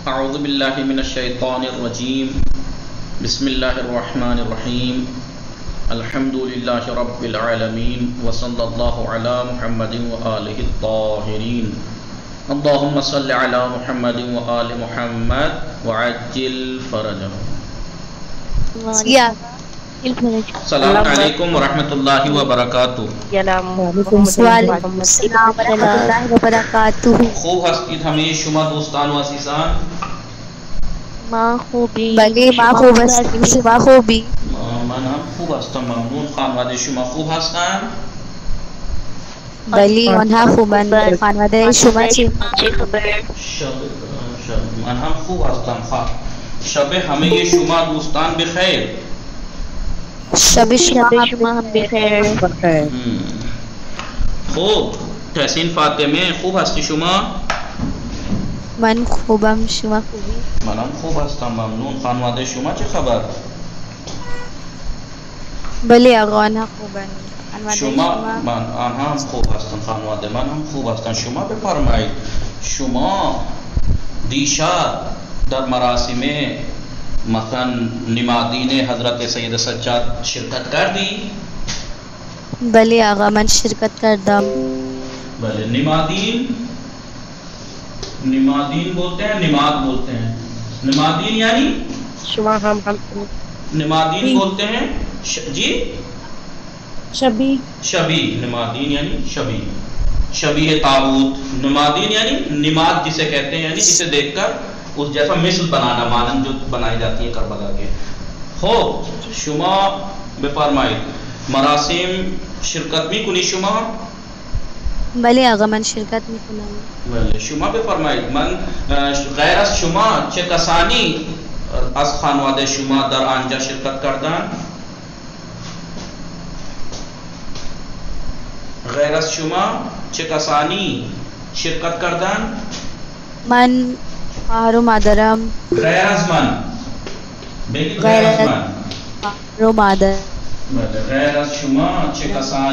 اعوذ باللہ من الشیطان الرجیم بسم اللہ الرحمن الرحیم الحمد للہ رب العالمین وصلی اللہ علی محمد وآلہ الطاہرین اللہم صلی علی محمد وآل محمد وعجل فرجہ. السلام علیکم ورحمۃ اللہ وبرکاتہ. وعلیکم السلام ورحمۃ اللہ وبرکاتہ. خوب هستید همه شما دوستان و عزیزان؟ ما خوبی. بله ما خوب هستیم. شما خوبی؟ من هم خوب هستم ممنون. خانواده شما خوب هستند؟ بله آنها خوبند. خانواده شما چه خبر؟ من هم خوب هستم. شب همه شما دوستان بخیر. شب شما هم بخیر. خوب تحسین فاطمه خوب هستی شما؟ من خوبم. شما خوبی؟ منم خوب هستم ممنون. خانواده شما چه خبر؟ بله آقا آنها خوبند. شما من آنها هم خوب هستند. خانواده من هم خوب هستند. شما بفرمایید شما دیشب در مراسم مثلا نمادین حضرت سید سجاد شرکت کردی؟ بله آقا من شرکت کردم. بله نمادین بولتے ہیں، نماد بولتے ہیں. نمادین یعنی شما ہم نمادین بولتے ہیں جی شبی. شبی نمادین یعنی شبی، شبیہ تابوت. نمادین یعنی نماد جسے کہتے ہیں، یعنی جسے دیکھ کر اس جیسا مثل بنانا، مانند جو بنائی جاتی ہے کربلا کے. ہو شما بفرمایید مراسم شرکت می کنی شما؟ بله آقا من شرکت میکنم. بله شما بفرمایید. من غیر از شما چه کسانی از خانواده شما در آنجا شرکت کردند؟ غیر از شما چه کسانی شرکت کردند؟ من خواهر و مادرم. غیر از من بگید. غیر از من خواهر و مادر. بله غیر از شما چه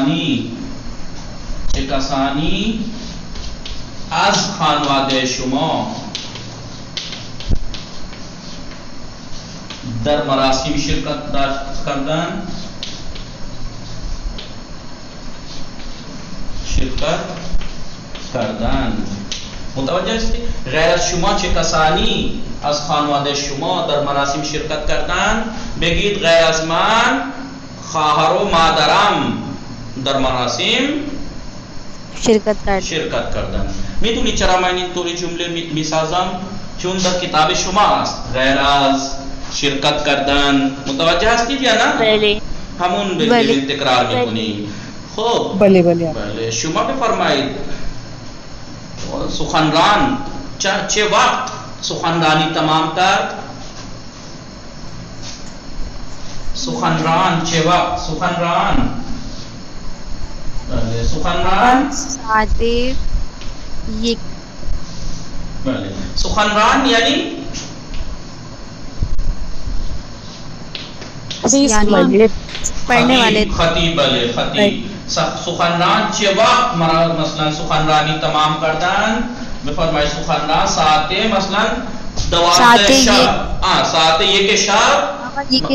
کسانی از خانواده شما در مراسم شرکت کردند؟ متوجه هستی؟ غیر از شما چه کسانی از خانواده شما در مراسم شرکت کردند؟ بگید غیر از من خواهر و مادرم در مراسم شرکت کردند. میدونی چرا من اینطوری جمله میسازم؟ چون در کتاب شما است غیر از شرکت کردن. متوجه هستید یا نه؟ بله. همون بگید تکرار میکنیم. خب بله شما بفرمایید سخنران چه وقت سخنرانی تمام کرد؟ سخنران چه وقت؟ سخنران ساعت 1. بله سخنران یعنی پڑھنے والے خطیب. بله خطیب. سخنران چه وقت مثلا سخنرانی تمام کردن؟ بفرمایید سخنران ساعت مثلا 12 شب. ساعت 1 شب،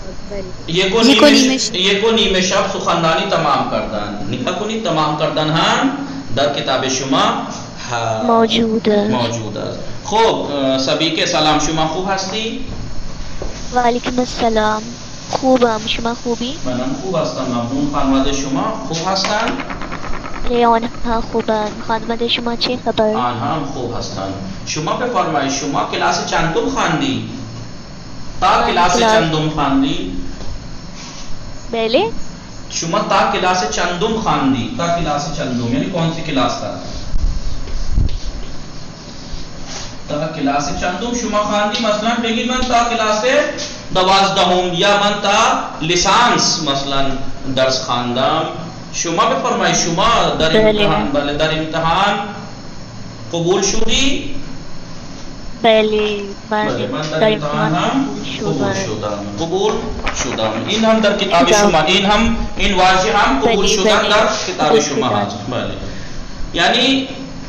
1 شب سخنرانی تمام کردن. نگاه کنید تمام کردن هم در کتاب شما موجود است. خب سبھی کے سلام. شما خوب هستی؟ وعلیکم السلام. خوبم. شما خوبی؟ منم خوب هستم ممنون. خانواده شما خوب هستند؟ آنها خوبند. خانواده شما چه خبر؟ آنها هم خوب هستند. شما بفرمایید شما کلاس چندم خواندی؟ تا کلاس چندم خواندی؟ بله. شما تا کلاس چندم خواندی؟ تا کلاس چندم یعنی کون سی کلاس تا؟ تا کلاس چندم شما خواندی؟ مثلا بگید من تا کلاس 12 یا من تا لیسانس مثلا درس خواندم. شما بفرمایید شما در امتحان در امتحان قبول شدی؟ بله من در امتحان هم قبول شدم. این هم در کتاب شما، این واژه هم قبول شدن در کتاب شما هست. بله یعنی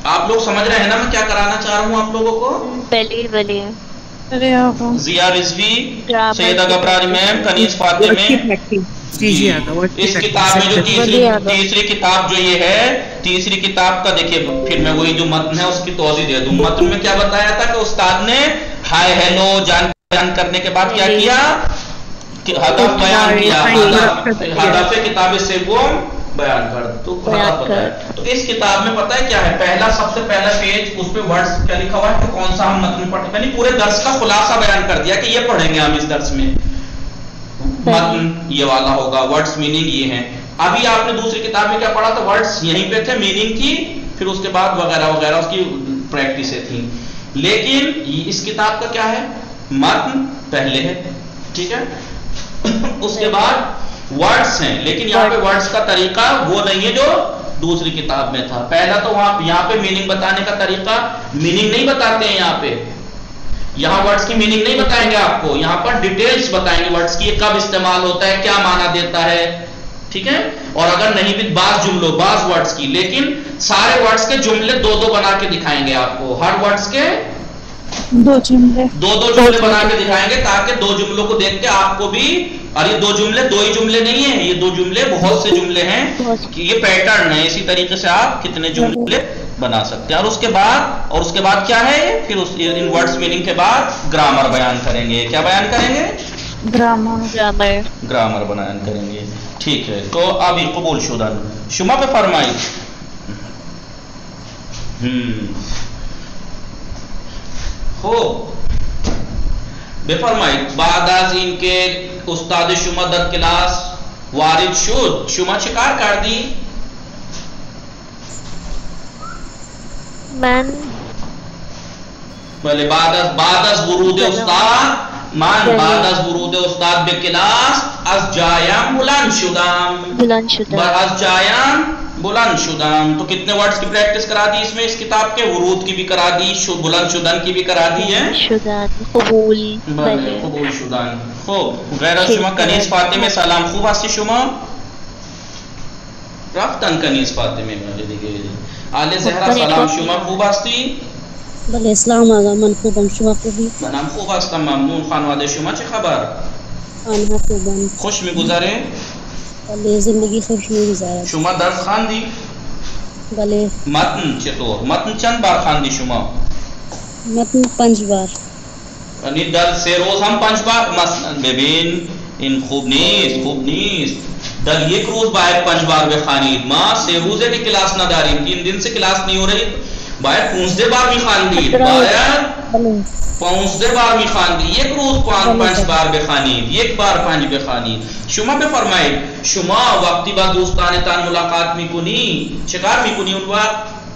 آپ لوگ سمجھ رہے ہیں نا میں کیا کرانا چاہ رہا ہوں آپ لوگوں کو؟ بلی بلی ضیاء رضوی، سیدہ گبرانی میم، کنیز فاطمہ. اس کتاب میں جو تیسری کتاب جو یہ ہے، تیسری کتاب کا دیکھیے، پھر میں وہی جو متن ہے اس کی توضیح دے دوں. متن میں کیا بتایا تھا کہ استاد نے ہائے ہیلو جان کرنے کے بعد کیا کیا؟ ہدف بیان کیا، ہدف کتاب سوم بیان کر. تو اس کتاب میں پتہ ہے کیا ہے؟ پہلا سب سے پہلا پیج، اس پہ ورڈز کیا لکھا ہوا ہے کہ کون سا ہم متن پڑھیں. میں نے پورے درس کا خلاصہ بیان کر دیا کہ یہ پڑھیں گے ہم اس درس میں. متن یہ والا ہوگا، ورڈز میننگ یہ ہیں. ابھی آپ نے دوسری کتاب میں کیا پڑھا تھا؟ ورڈز یہیں پہ تھے، میننگ کی، پھر اس کے بعد وغیرہ وغیرہ اس کی پریکٹسیں تھیں. لیکن اس کتاب کا کیا ہے؟ متن پہلے ہے، ٹھیک ہے، اس کے بعد ورڈز ہیں. لیکن یہاں پہ ورڈز کا طریقہ وہ نہیں ہے جو دوسری کتاب میں تھا. پہلا تو یہاں پہ میننگ بتانے کا طریقہ، میننگ نہیں بتاتے ہیں یہاں پہ. یہاں ورڈز کی میننگ نہیں بتائیں گے آپ کو، یہاں پر ڈیٹیلز بتائیں گے ورڈز کی، کب استعمال ہوتا ہے، کیا معنی دیتا ہے، ٹھیک ہے. اور اگر نہیں بھی بعض جملوں، بعض ورڈز کی، لیکن سارے ورڈز کے جملے دو دو بنا کے دکھائیں گے آپ کو. ہر ورڈز کے دو جملے بنا کے دکھائیں گے تاکہ دو جملوں کو دیکھ کے آپ کو بھی، اور یہ دو جملے دو ہی جملے نہیں ہیں، یہ دو جملے بہت سے جملے ہیں، یہ پیٹرن ہے. اسی طریقے سے آپ کتنے جملے بنا سکتے ہیں. اور اس کے بعد کیا ہے؟ پھر ان ورڈز میننگ کے بعد گرامر بیان کریں گے. کیا بیان کریں گے؟ گرامر بیان کریں گے. ٹھیک ہے، تو ابھی قبول شدہ شما پہ فرمائی. ہو بفرمایید بعد از این که استاد شما در کلاس وارد شد شما چه کار کردی؟ من بله بعد از ورود استاد، من بعد از ورود استاد به کلاس از جایم بلند شدم. از جایم بلند شدم. تو کتنے ورڈز کی پریکٹس کرا دی اس میں؟ اس کتاب کے ورود کی بھی کرا دی، بلند شدن کی بھی کرا دی ہے. قبول قبول شدن. خوب غیر شما کنیز فاطمه سلام، خوب هستی شما؟ رفتن کنیز فاطمه مجھے دیگه. آل زهرا سلام، شما خوب هستی؟ بله اسلام آقا، من خوبم، شما خوبی؟ منم خوب هستم، ممنون. خانواده شما چه خبر؟ آنها خوبم. خوش میگذره؟ بله زندگی خوش میگذرد. شما درس خواندی؟ بله. متن چطور؟ متن چند بار خواندی شما؟ متن 5 بار. یعنی در 3 روز هم 5 بار مثلا ببین این خوب نیست. در 1 روز باید 5 بار بخوانید. ما 3 روزه که کلاس نداریم، 3 دن سے کلاس نہیں ہو رہی، باید 15 بار میخواندید، باید 15 بار میخواندید. 1 روز 5 بار بخوانید، 1 بار 5 بخوانید. شما بفرمایید شما وقتی با دوستانتان ملاقات میکنی چیکار میکنی اون وقت؟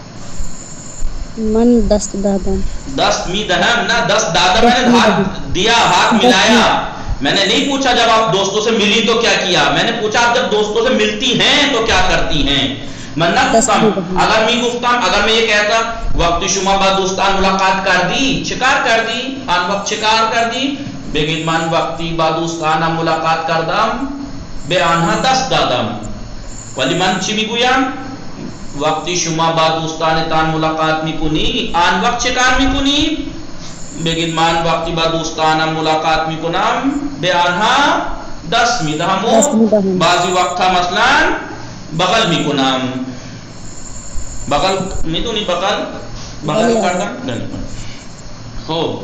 من دست دادم. دست میدهم؟ نه دست دادم میں نے ہاتھ دیا، ہاتھ ملایا. میں نے نہیں پوچھا جب آپ دوستوں سے ملی تو کیا کیا، میں نے پوچھا آپ جب دوستوں سے ملتی ہیں تو کیا کرتی ہیں. من نہ گفتم، اگر میں یہ کہتا وقتی شما با دوستان ملاقات کردی چیکار کردی، آن وقت چیکار کردی، بگید من وقتی با دوستانم ملاقات کردم به آنها دست دادم. ولی من چی میگویم؟ وقتی شما با دوستانتان ملاقات میکنی آن وقت چه کار میکنی؟ بگید من وقتی با دوستانم ملاقات میکنم به آنها دست میدهم و بعضی وقتا مثلا بغل میکنم. بغل میدونی بغل کردن؟ خوب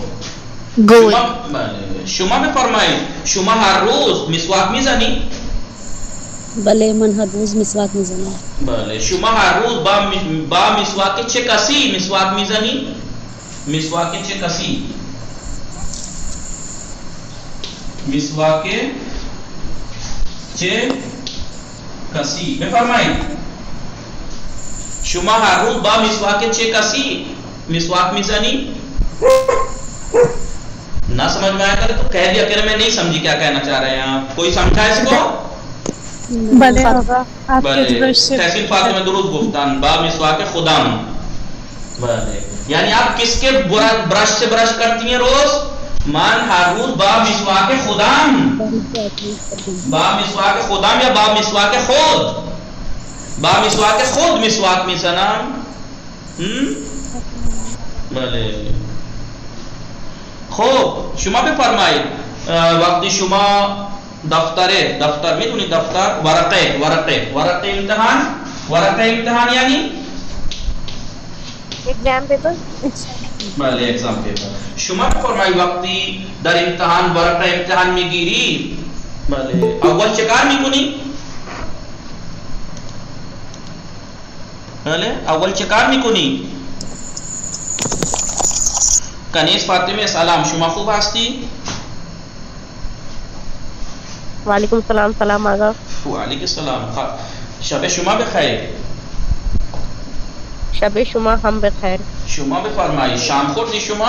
شما بفرمایید شما هر روز مسواک میزنی؟ بله من هر روز مسواک میزنم. بله شما هر روز با مسواک چه کسی مسواک میزنی؟ مسواک چه کسی؟ مسواک چه کسی بفرمایید شما هر روز با مسواک چه کسی مسواک میزنی؟ نہ سمجھ میں آیا کرے تو کہہ دیا کرے میں نہیں سمجھی کیا کہنا چاہ رہے ہیں آپ. کوئی سمجھا اس کو؟ بلے تحصیل فاطمہ درست گفتن با مسواک خدام. بلے یعنی آپ کس کے برش سے برش کرتی ہیں روز؟ من ہر روز با مسواک خدام. با مسواک خدام یا با مسواک خود؟ با مسواک خود مسواک میزنم. بله خب شما بفرمایید وقتی شما دفتر میدونی دفتر ورقه امتحان یعنی ایگزام پیپر. بله ایگزام پیپر. شما بفرمایید وقتی در امتحان ورقه امتحان میگیری بله اول چه کار میکنی؟ بله اول چه کار میکنی؟ کنیز فاطمه سلام، شما خوب هستی؟ وعلیکم السلام. سلام آقا. وعلیکم السلام. شب شما بخیر. شب شما هم بخیر. شما بفرمایید شام خوردی شما؟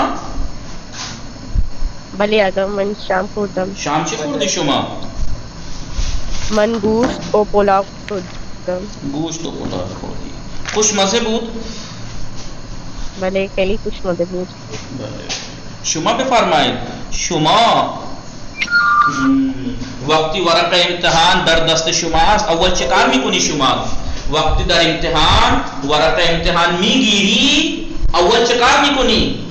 بله آقا من شام خوردم. شام چی خوردی شما؟ من گوشت و پلاو خوردم. گوشت و پلاو خوردی. خوشمزه بود؟ بله خیلی خوشمزه بود. بله. شما بفرمایید شما وقتی ورقه امتحان در دست شما است اول چه کار میکنی شما؟ وقتی در امتحان ورقه امتحان میگیری اول چه کار میکنی؟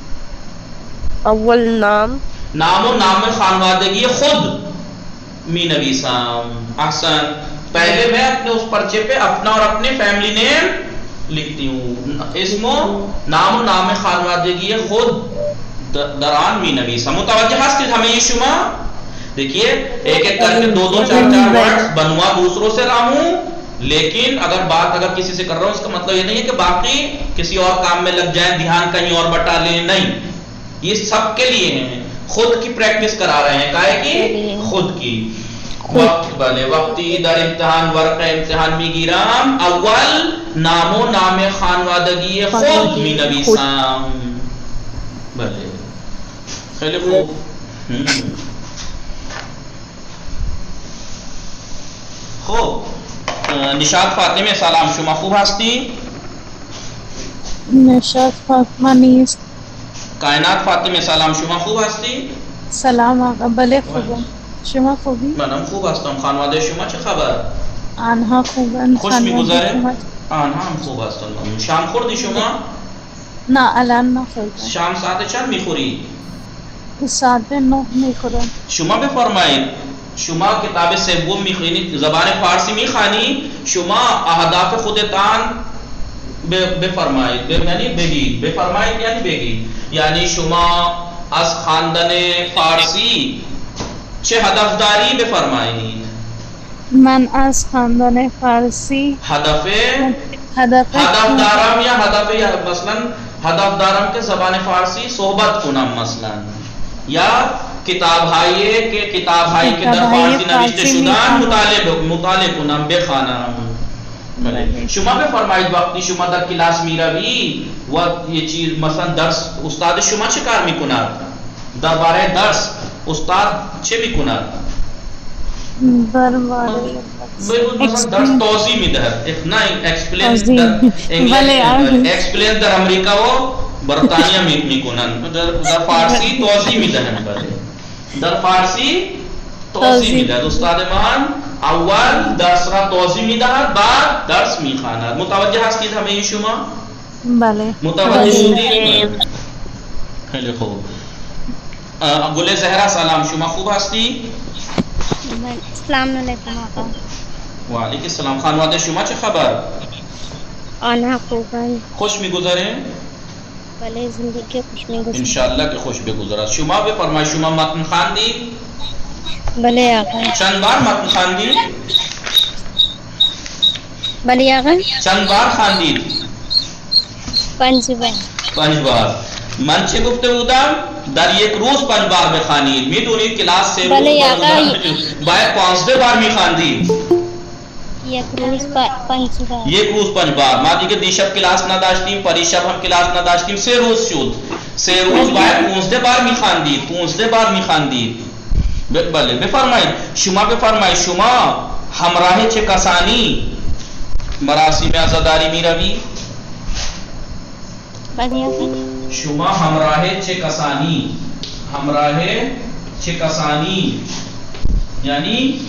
اول نام و نام خانوادگی خود می نویسم. احسن. پہلے میں اپنے اس پرچے پہ اپنا اور اپنے فیملی نیم لکھتی ہوں. اسم و نام خانوادگی خود دران می نویسم. متوجہ ہستید ہمیں یہ شما؟ دیکھیے ایک ایک کر کے دو چار ورڈز بنوا دوسروں سے رہا ہوں، لیکن اگر کسی سے کر رہا ہوں اس کا مطلب یہ نہیں ہے کہ باقی کسی اور کام میں لگ جائیں، دھیان کہیں اور بٹا لیں. نہیں، یہ سب کے لیے ہیں. خود کی پریکٹس کرا رہے ہیں. کائے کی؟ خود کی. بلے وقتی در امتحان ورقہ امتحان می گیرم اول نام و نام خانوادگی خود می نویسم. بله خیلی خوب. خب نشاط فاطمه سلام، شما خوب هستی؟ نشاط فاطمه نیست. کائنات فاطمه سلام، شما خوب هستی؟ سلام آقا. بله خوبم. شما خوبی؟ منم خوب هستم. خانواده شما چه خبر؟ آنها خوبن. خوش میگذره؟ آنها هم خوب هستن. شام خوردی شما؟ نه الان نخوردم. شام ساعت چند میخوری؟ ساعت 9 میخورم. شما بفرمایید شما کتاب سوم میخوانی، زبان فارسی میخوانی، شما اهداف خودتان بفرمایید. یعنی بگید. بفرمایید یعنی بگید. یعنی شما از خواندن فارسی چه هدف داری بفرمایید. من از خواندن فارسی هدف دارم یا مثلا هدف دارم که زبان فارسی صحبت کنم مثلا، یا کتاب هایی که در فارسی نوشته شدن مطالعه کنم بخوانم. شما بفرمایید وقتی شما در کلاس میروی و یه چیز مثلا درس استاد شما چه کار میکند؟ درباره درس استاد چه میکند؟ مثلا درس توضیح میدهد. نه ایکسپلین در امریکا و برطانیہ میکنن. در فارسی توضیح میدهند. در فارسی توضیح میدهد. استاد من اول درس را توضیح میدهد بعد درس میخواند. متوجه هستید همه شما؟ بله. متوجه شدید؟ خیلی خوب. گل زهرا سلام، شما خوب هستی؟ السلام علیکم آقا. وعلیکم السلام. خانواده شما چه خبر؟ آنها خوبن. خوش میگذره؟ بله زندگی خوش میگذره. انشاءالله که خوش بگذرد. شما بفرمایید شما متن خواندید؟ بله آقا. چند بار متن خواندید؟ بله آقا. چند بار خواندید؟ 5 بار. 5 بار. من چه گفته بودم؟ در یک روز 5 بار بخوانید. میدونید کلاس 3 روز باید 15 بار میخواندید. یک روز 5 بار. یک روز 5 بار. ما دیگه دیشب کلاس نداشتیم، پریشب هم کلاس نداشتیم، 3 روز شد. 3 روز باید 15 بار میخواندید. 15 بار میخواندید. بله بفرمایید. شما بفرمایید شما همراه چه کسانی مراسم عزاداری میروی؟ بله آقا. شما همراه چه کسانی یعنی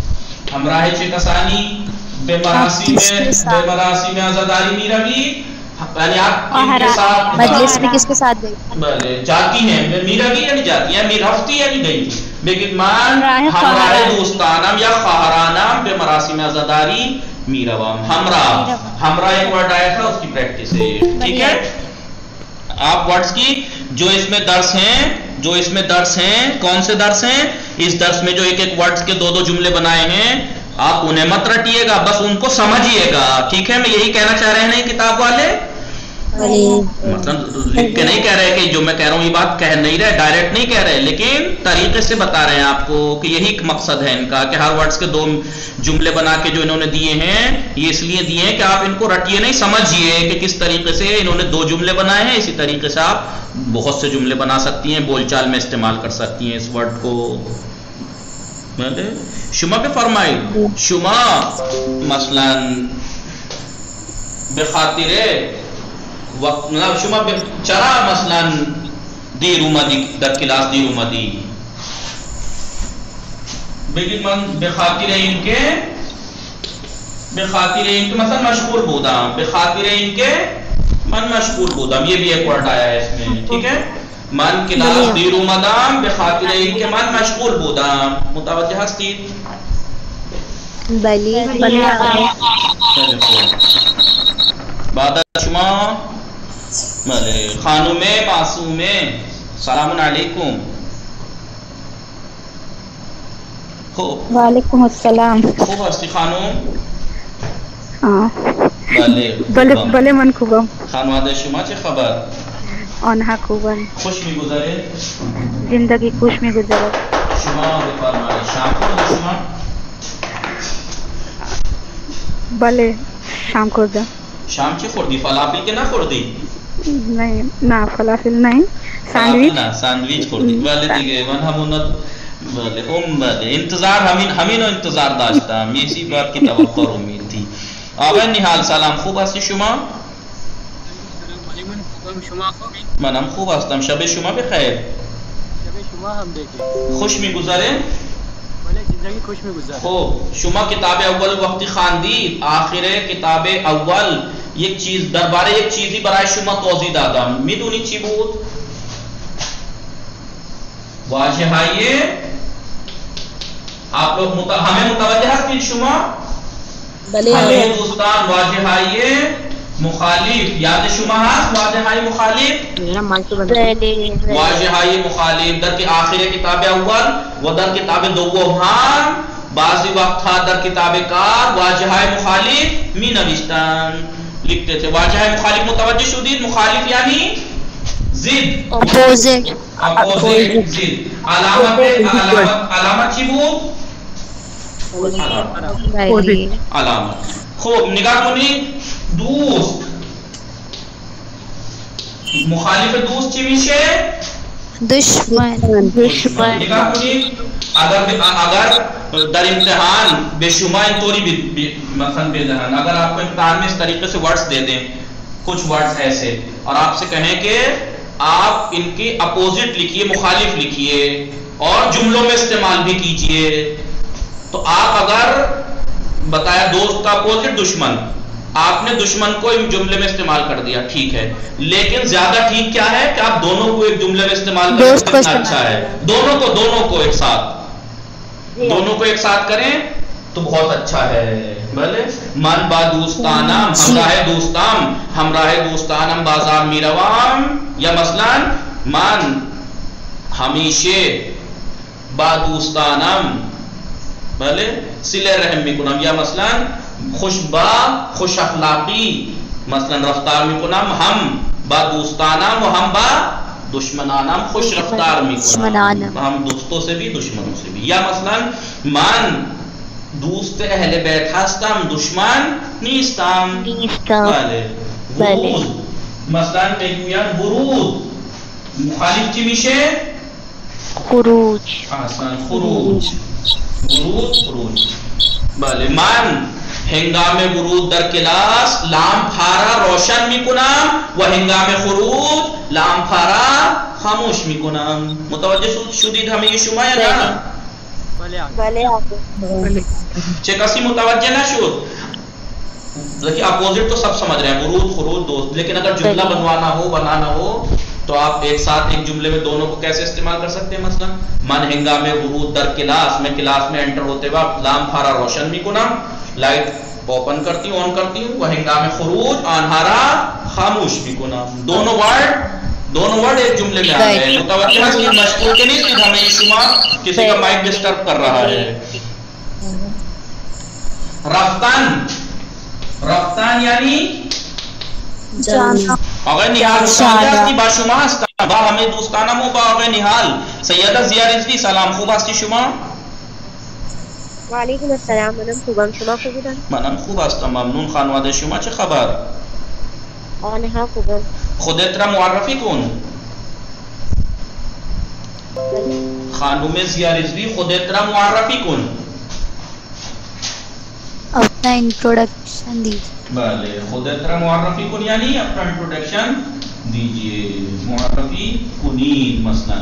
همراه چه کسانی به مراسم عزاداری میروی؟ یعنی آپ ان کے ساتھ مجلس میں کس کے ساتھ گئی؟ بلے جاتی ہیں میرا گئی یا نہیں جاتی ہیں میر ہفتی یا نہیں گئی تھی لیکن مان ہمراہ دوستانم یا خواہرانم بے مراسم عزاداری میروام ہمراہ ایک ورڈ آیا تھا اس کی پریکٹس ہے ٹھیک ہے. آپ ورڈز کی جو اس میں درس ہیں کون سے درس ہیں اس درس میں جو ایک ایک ورڈز کے دو جملے بنائے ہیں آپ انہیں مت رٹیے گا بس ان کو سمجھیے گا ٹھیک ہے. میں یہی کہنا چاہ رہے ہیں کتاب والے مطلب لکھ کے نہیں کہہ رہے کہ جو میں کہہ رہا ہوں یہ بات کہہ نہیں رہے ڈائریکٹ نہیں کہہ رہے لیکن طریقے سے بتا رہے ہیں آپ کو کہ یہی مقصد ہے ان کا کہ ہر ورڈز کے دو جملے بنا کے جو انہوں نے دیے ہیں یہ اس لیے دیے ہیں کہ آپ ان کو رٹیے نہیں سمجھیے کہ کس طریقے سے انہوں نے دو جملے بنائے ہیں اسی طریقے سے آپ بہت سے جملے بنا سکتی ہیں بول چال میں استعمال کر سکتی ہیں اس ورڈ کو. شما پہ فرمائی شما مثلا بخاطر وقت شما چرا مثلا دیر اومدی در کلاس دیر اومدی بگید من بخاطر این که مثلا مشغول بودم بخاطر این که من مشغول بودم یہ بھی ایک ورڈ آیا ہے اس میں ٹھیک ہے. من کلاس دیر اومدم بخاطر این که من مشغول بودم متوجہ هستید؟ بلی بعد شما خانم معصوم سلام علیکم. خوب وعلیکم السلام. خوب هستی خانم؟ بله من خوبم. خانواده شما چه خبر؟ آنها خوبن. خوش میگذره؟ زندگی خوش میگذرد. شما بفرمایید شام خوردی شما؟ بله شام خوردم. شام چی خوردی؟ فلافل که نخوردی؟ نه فلافل نہیں سینڈوچ. سینڈوچ خوردی. بله دیگه من همون بله انتظار همین انتظار داشتم یہ اسی بات کی توقع اور امید تھی. آقای نحال سلام خوب هستی شما؟ منم خوب هستم. شب شما بخیر. شب شما هم بخیر. خوش میگذره؟ بله زندگی خوش میگذره. خب شما کتاب اول وقتی خواندید آخر کتاب اول یک چیز درباره یک چیزی برای شما توضیح دادم میدونید چی بود؟ واژه‌های آپ لوگ ہمیں متوجہ هستید شما؟ بله دوستان واژه‌های مخالف یاد شما هست واژه‌های مخالف؟ واژه‌های مخالف در آخر کتاب اول و در کتاب دوم هم بعضی وقتها در کتاب کار واژه‌های مخالف می نوشتن لکھتے تھے. واژه‌های مخالف متوجہ شدید؟ مخالف یعنی ضد اپوزٹ ضد. علامت چی بود؟ علامت. خوب نگاه کنید دوست مخالف دوست چی میشه؟ دشمن. نگاه کنید اگر در امتحان به شما اینطوری مثلا بدهن اگر آپ کو امتحان میں اس طریقے سے ورڈز دے دیں کچھ ورڈز ایسے اور آپ سے کہیں کہ آپ ان کی اپوزٹ لکھیے مخالف لکھیے اور جملوں میں استعمال بھی کیجئے تو آپ اگر بتایا دوست کا اپوزٹ دشمن آپ نے دشمن کو جملے میں استعمال کر دیا ٹھیک ہے لیکن زیادہ ٹھیک کیا ہے کہ آپ دونوں کو ایک جملے میں استعمال کریں تو اچھا ہے. دونوں کو ایک ساتھ کریں تو بہت اچھا ہے. بھلے من با دوستانم ہمراہ دوستانم بازار میروام یا مثلا من ہمیشہ با دوستانم بھلے صلہ رحم میکنم یا مثلا خوش اخلاقی مثلا رفتار میکنم ہم با دوستانم و ہم با دشمنانم خوش رفتار میکنم ہم دوستوں سے بھی دشمنوں سے بھی. یا مثلا من دوست اہل بیت هستم دشمن نیستم. ورود مثلا میگویند ورود مخالف چی میشه؟ خروج. اصلا خروج. بله من هنگام ورود در کلاس لامپارا روشن میکنم و هنگام خروج لامپارا خاموش میکنم. متوجه شدید همه شما یا نه؟ بله چه کسی متوجه نشد؟ دیکھیے اپوزٹ تو سب سمجھ رہے ہیں، ورود خروج دوست، لیکن اگر جملہ بنانا ہو تو آپ ایک ساتھ ایک جملے میں دونوں کو کیسے استعمال کر سکتے ہیں؟ مثلا من ہنگام ورود در کلاس، میں کلاس میں انٹر ہوتے وقت لام پھارا روشن بھی کنم، لائٹ اوپن کرتی ہوں آن کرتی ہوں، وہ ہنگام خروج آنہارا خاموش بھی کنم. دونوں ورڈ ایک جملے میں آ گئے. متوجہ ہے کہ مشغول کے نہیں کہ ہمیں شما کسی کا مائک ڈسٹرب کر رہا ہے. رفتن یعنی جانا. آقای نحال متوجه هستی؟ با شما هستم، با همه دوستانم و با آقای نحال. سیده ضیا رضوی سلام، خوب هستی شما؟ وعلیکم السلام، منم خوبم، شما خوبیدن؟ منم خوب هستم، ممنون. خانواده شما چه خبر؟ آنها خوبم. خودت را معرفی کن. خانم ضیا رضوی خودت را معرفی کن. اپنا انٹروڈکشن دیجیے. بله خودت را معرفی کن یعنی اپنا انٹروڈکشن دیجئے، معرفی کنید. مثلا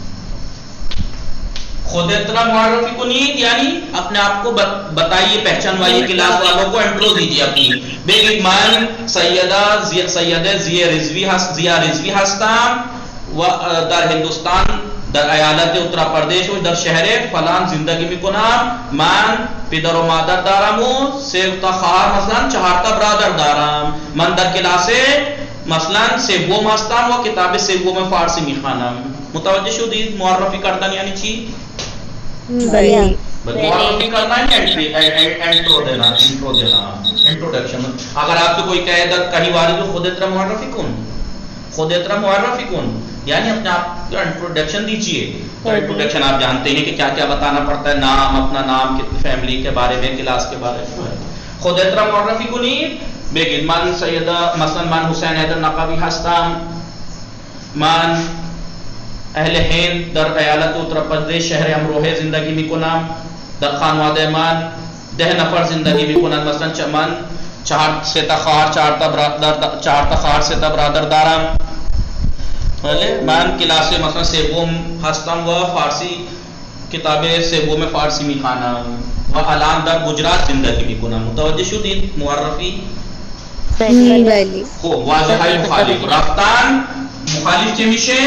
خودت را معرفی کنید یعنی اپنے آپ کو بتائیے، پہچانوائیے، کلاس والوں کو انٹرو دیجئے اپنی. بگید من سیده ضیا رضوی هستم و در هندوستان در ایالت اتر پردیش و در شهر فلان زندگی میکنم. من پدر و مادر دارم و 3 تا خواهر، مثلا 4 تا برادر دارم. من در کلاس مثلا سوم هستم و کتاب سوم فارسی میخوانم. متوجه شدید؟ معرفی کردن یعنی چی؟ بلی. معرفی کرنا یعنی انٹرو دینا، انٹروڈکشن. اگر آپ سے کوئی کہے کہیں وارد خودت را معرفی کن، خودت را معرفی کن یعنی اپنے آپ کا انٹروڈکشن دیجئے. انٹروڈکشن آپ جانتے ہیں کہ کیا کیا بتانا پڑتا ہے، نام، اپنا نام، فیملی کے بارے میں، کلاس کے بارے میں. خودت را معرفی کنید. بگید من مثلا من حسین حیدر نقوی هستم، من اهل هند در ایالت اتر پردیش شهر امروهه زندگی میکنم. در خانواده من 10 نفر زندگی میکنند. مثلا من 3 تا خواهر، 4 تا خواهر، 3 تا برادر دارم. بله من کلاس مثلا سوم هستم و فارسی کتاب سوم فارسی میخوانم و الان در گجرات زندگی میکنم. متوجه شدید؟ معرفی. بلی. خوب. واژه های مخالف. رفتن مخالف چه میشه؟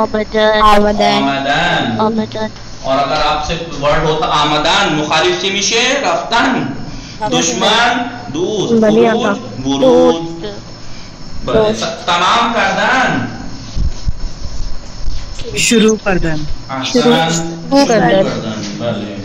آمدن. اور اگر آپ سے ورڈ ہوتا آمدن، مخالف چه میشه؟ رفتن. دشمن دوست، خروج ورود. تمام کردن، شروع کردن. شروع کردن. بله.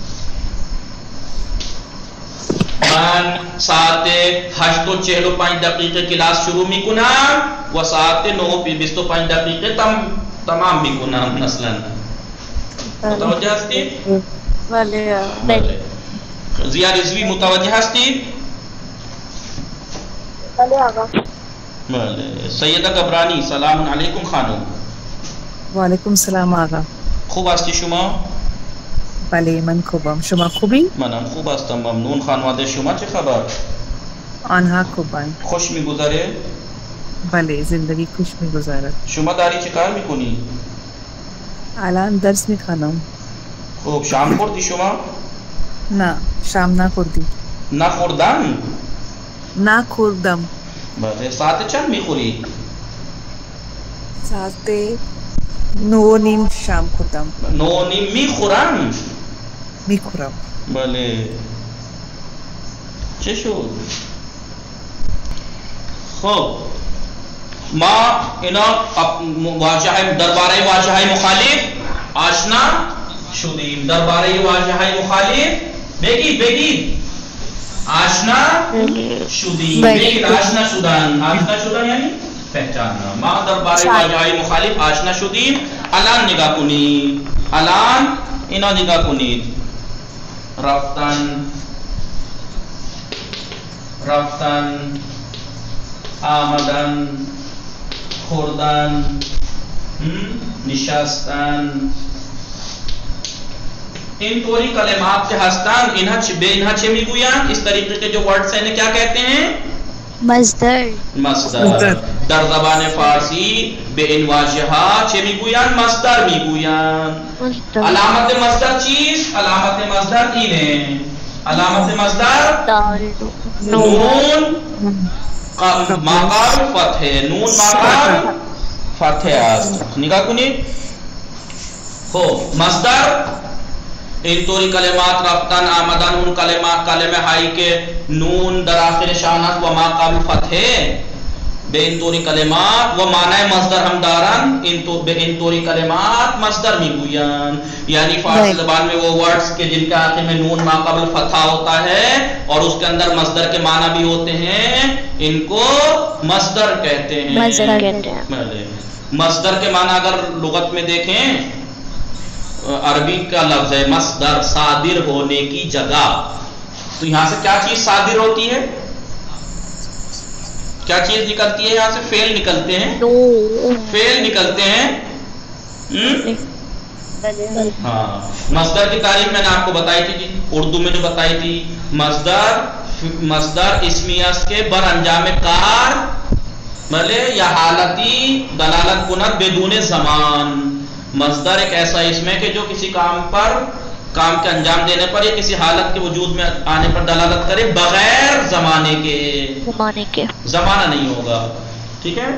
من ساعت 8:45 کلاس شروع میکنم و ساعت 9:25 تمام میکنم مثلا. متوجه هستید؟ بله. بله. ضیا رضوی متوجه هستید؟ بله آقا. بله. سیده گبرانی سلام علیکم خانم. وعلیکم السلام آقا. خوب هستی شما؟ بله من خوبم، شما خوبی؟ منم خوب هستم، ممنون. خانواده شما چه خبر؟ آنها خوبن. خوش میگذره؟ بله زندگی خوش میگذرد. شما داری چه کار میکنی؟ الان درس میخوانم. خوب. شام خوردی شما؟ نه شام نخوردی. نخوردن؟ نخوردم. بله. ساعت چند میخوری؟ ساعت 9:30 شام خوردم. 9:30 میخورم؟ میخورم. بله. چه شد؟ خب ما اینا درباره واژه های مخالف آشنا شدیم. درباره واژه های مخالف بگید آشنا شدیم. بگید آشنا شدن یعنی پہچاننا. ما درباره واژه های مخالف آشنا شدیم. الان نگاه کنید، الان اینا نگاه کنید. رفتن، آمدن، خوردن، نشستن. این طوری کلمات کے هستند. اینها چه میگویند؟ اس طریقے کے جو ورڈز ہیں کیا کہتے ہیں؟ مصدر. در زبان فارسی به این واژه ها چه میگویند؟ مصدر میگویند. علامت مصدر چیست؟ علامت مصدر اینه. علامت مصدر نون مقام فتح، نون مقام فتح است. نگاه کنید. خب مصدر اینطوری کلمات رفتن آمدن، اون کلمه هایی که نون در آخرشان است و ما قبل فتح به اینطوری کلمات و معنی مصدر هم دارن، به اینطوری کلمات مصدر میگویند. یعنی فارسی زبان میں وہ ورڈز کے جن کے آخر میں نون ما قبل فتح ہوتا ہے اور اس کے اندر مصدر کے معنی بھی ہوتے ہیں، ان کو مصدر کہتے ہیں. مصدر کے معنی اگر لغت میں دیکھیں، عربی کا لفظ ہے مصدر، صادر ہونے کی جگہ. تو یہاں سے کیا چیز صادر ہوتی ہے؟ کیا چیز نکلتی ہے؟ یہاں سے فعل نکلتے ہیں، فعل نکلتے ہیں. ہاں مصدر کی تعریف میں نے آپ کو بتائی تھی، اردو میں جو بتائی تھی، مصدر اسمی است کے بر انجام کار بلے یا حالتی دلالت کند بدون زمان. مصدر ایک ایسا اسم ہے کہ جو کسی کام کے انجام دینے پر یا کسی حالت کے وجود میں آنے پر دلالت کرے بغیر زمانے کے. زمانہ نہیں ہوگا. ٹھیک ہے.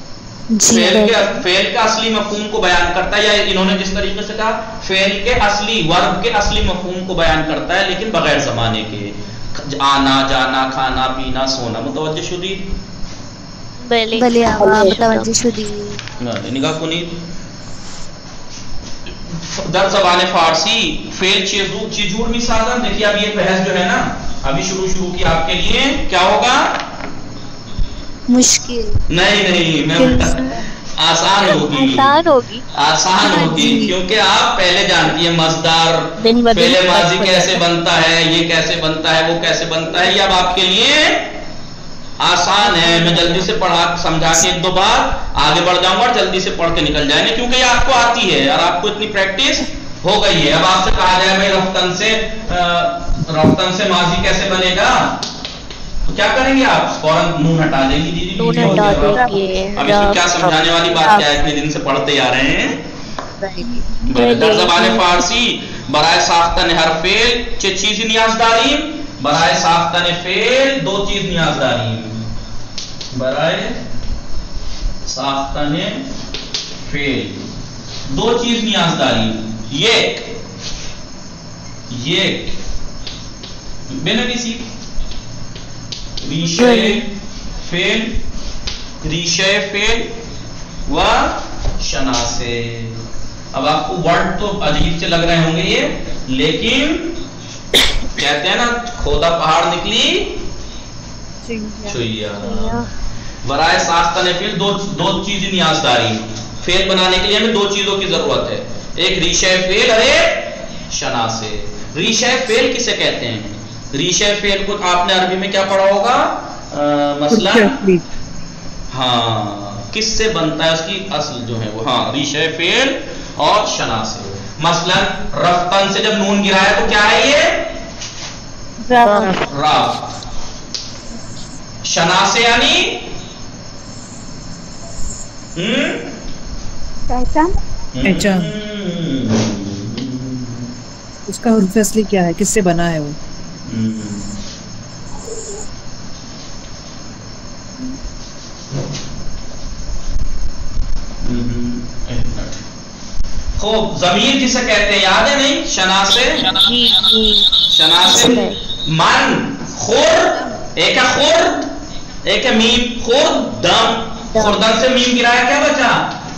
فعل کے اصلی مفہوم کو بیان کرتا ہے، یا انہوں نے جس طریقے سے کہا فعل کے اصلی ورب کے اصلی مفہوم کو بیان کرتا ہے لیکن بغیر زمانے کے. آنا جانا کھانا پینا سونا. متوجہ شدی؟ بلی آقا متوجہ شدی. نگاہ کنید. در زبان فارسی فعل چیزور می سازن. دیکھیے اب یہ بحث جو ہے نا ابھی شروع کی آپ کے لیے کیا ہوگا؟ مشکل نہیں آسان ہوگی کیونکہ آپ پہلے جانتی ہیں مصدر فعل ماضی کیسے بنتا ہے، یہ کیسے بنتا ہے، وہ کیسے بنتا ہے. یہ اب آپ کے لیے آسان ہے. میں جلدی سے پڑھا سمجھا کے ایک دو بار آگے بڑھ جاؤں گا اور جلدی سے پڑھ کے نکل جائیں گے کیونکہ یہ آپ کو آتی ہے اور آپ کو اتنی پریکٹس ہو گئی ہے. اب آپ سے کہا جائے بھائی رفتن سے ماضی کیسے بنے گا، تو کیا کریں گے آپ؟ فوراً نون ہٹا دیں گی. دیدی اب اس میں کیا سمجھانے والی بات کیا ہے، اتنے دن سے پڑھتے آ رہے ہیں. در زبان فارسی برائے ساختن ہر فعل چه چیزی نیاز داریم؟ برائے ساختن فعل دو چیز نیاز داریم. برائے ساختن فعل دو چیز نیاز داریم. یک بنویسی ریشہ فعل و شناسے. اب آپ کو ورڈ تو عجیب سے لگ رہے ہوں گے یہ، لیکن کہتے ہیں نا کھودا پہاڑ نکلی چویا. برائے ساختن فعل دو چیزیں نیاز داری. فعل بنانے کے لیے ہمیں دو چیزوں کی ضرورت ہے، ایک ریشہ فعل اور ایک شناسے. ریشہ فعل کسے کہتے ہیں؟ ریشہ فعل کو آپ نے عربی میں کیا پڑھا ہوگا؟ مثلا ہاں کس سے بنتا ہے، اس کی اصل جو ہے وہ ہاں ریشہ فعل اور شناسے. مثلا رفتن سے جب نون گرا ہے تو کیا ہے یہ؟ رفت. شناسے یعنی پہچان. اس کا حرف اصلی کیا ہے، کس سے بنا ہے وہ؟ خوب ضمیر جسے کہتے ہیں یاد ہے نہیں؟ شناسے. شناسے من خرد، ایک ہے خرد ایک ہے میم. خوردم، خوردن سے میم گرایا کیا بچا؟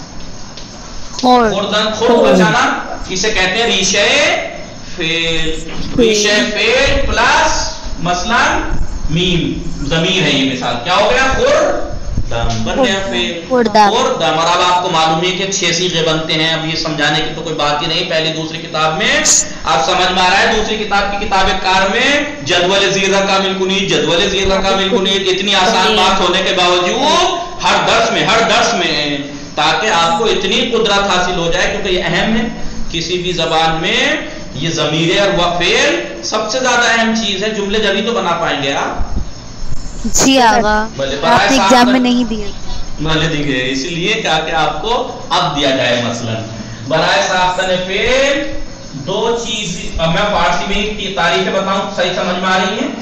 خوردن. خرد بچانا اسے کہتے ہیں ریشہ فعل. ریشہ فعل پلس مثلا میم ضمیر ہے. یہ مثال کیا ہو گیا؟ خوردم بن گیا فعل. خوردم. اور اب آپ کو معلوم ہے کہ 6 صیغے بنتے ہیں. اب یہ سمجھانے کی تو کوئی بات ہی نہیں. پہلی دوسری کتاب میں آپ سمجھ میں آ رہا ہے. دوسری کتاب کی کتاب کار میں جدول زیرہ کامل کنید، جدول زیرہ کامل کنید. اتنی آسان بات ہونے کے باوجود ہر درس میں تاکہ آپ کو اتنی قدرت حاصل ہو جائے کیونکہ یہ اہم ہے. کسی بھی زبان میں یہ ضمیر اور فعل سب سے زیادہ اہم چیز ہے. جملے جبھی تو بنا پائیں گے آپ. جی آقا آپ ایگزام میں نہیں دیا بھلے دی گئے، اسی لیے کہا کہ آپ کو اب دیا جائے. مثلا برائے ساختن فعل دو چیز، اب میں فارسی میں تعریفیں بتاؤں، صحیح سمجھ میں آ رہی ہیں؟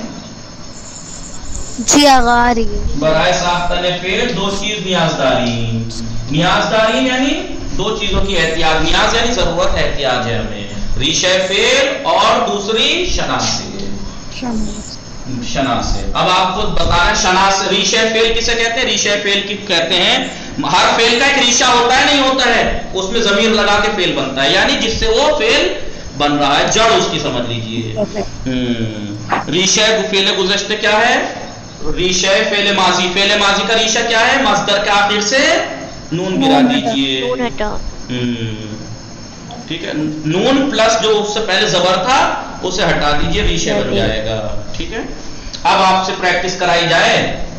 جی آغا آ رہی ہے. برائے ساختن فعل دو چیز نیازداری. نیازداری یعنی دو چیزوں کی احتیاج، نیاز یعنی ضرورت، احتیاج ہے ہمیں، ریشہ فعل اور دوسری شناس سے. اب آپ کو بتانا شناس، ریشہ فعل کسے کہتے ہیں؟ ریشہ فعل کی کہتے ہیں ہر فعل کا ایک ریشہ ہوتا ہے، نہیں ہوتا ہے، اس میں ضمیر لگا کے فعل بنتا ہے، یعنی جس سے وہ فعل بن رہا ہے، جڑ اس کی سمجھ لیجیے. ریشہ فعل گزشتہ کیا ہے؟ ریشہ فعل ماضی. فعل ماضی کا ریشہ کیا ہے؟ مصدر کے آخر سے نون گرا دیجیے. ٹھیک ہے، نون پلس جو اس سے پہلے زبر تھا اسے ہٹا دیجیے، ریشہ بن جائے گا. ٹھیک ہے، اب آپ سے پریکٹس کرائی جائے.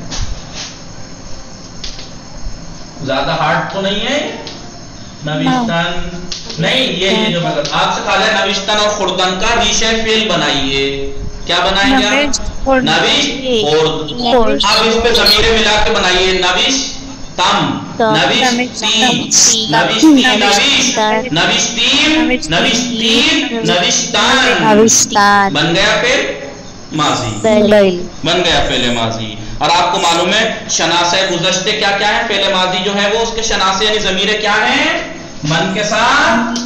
زیادہ ہارڈ تو نہیں ہے. نوشتن نہیں، یہ جو آپ سے کہا جائے نوشتن اور خوردن کا ریشہ فعل بنائیے. کیا بنائیں گے آپ؟ نوشت خورد. اب اس پہ ضمیریں ملا کے بنائیے. نوشت تم، نوشتی، نوشتی، نوشت، نوشتیم، نوشتین، نوشتان. بن گیا پھر ماضی، بن گیا فعل ماضی. اور آپ کو معلوم ہے شناسہ گزشتے کیا کیا ہے؟ فعل ماضی جو ہے وہ اس کے شناسے یعنی ضمیریں کیا ہیں؟ من کے ساتھ